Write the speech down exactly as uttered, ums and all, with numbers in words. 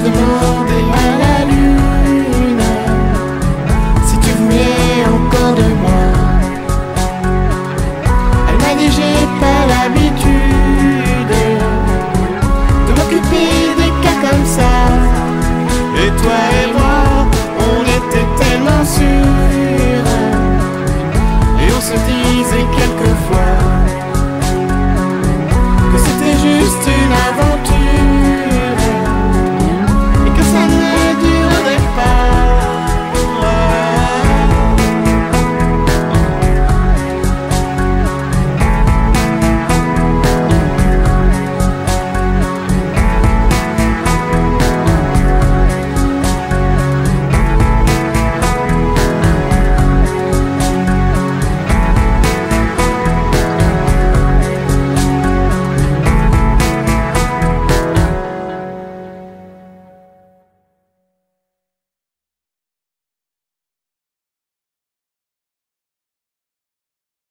demandé à la lune si tu voulais encore de moi. Elle m'a dit j'ai pas l'habitude de m'occuper des cas comme ça. Et toi et moi, on était tellement sûrs, et on se disait quelquefois que c'était juste une aventure et que ça ne